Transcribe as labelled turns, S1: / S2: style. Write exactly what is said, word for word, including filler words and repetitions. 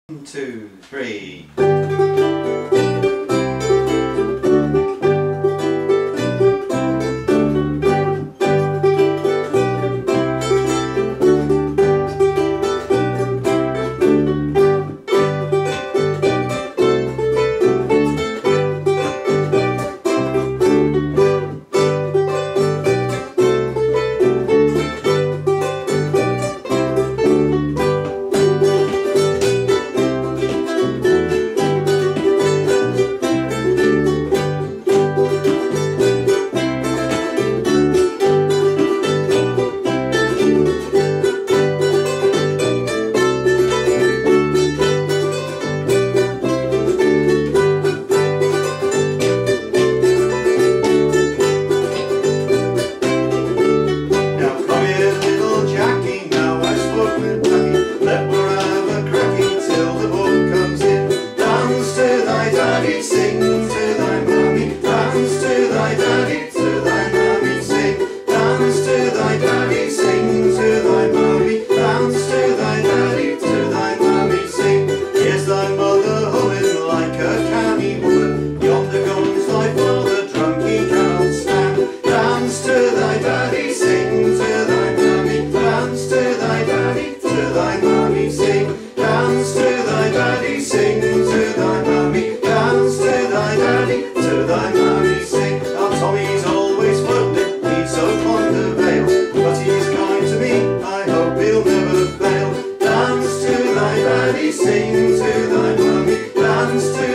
S1: One, two, three. Sing to thy mommy, dance to thy daddy, to thy mommy, sing. Dance to thy daddy, sing to thy mommy, dance to thy daddy, to thy mommy, sing. Here's thy mother humming like a canny woman, yonder goes thy father drunk he cannot stand. Dance to thy daddy, sing to thy mommy, dance to thy daddy, to thy mommy, sing. Dance to thy daddy, sing to thy mommy, dance to thy daddy, to thy mommy, sing. Now Tommy's always floated, he's so fond of ale, but he's kind to me, I hope he'll never fail. Dance to thy daddy, sing to thy mommy, dance to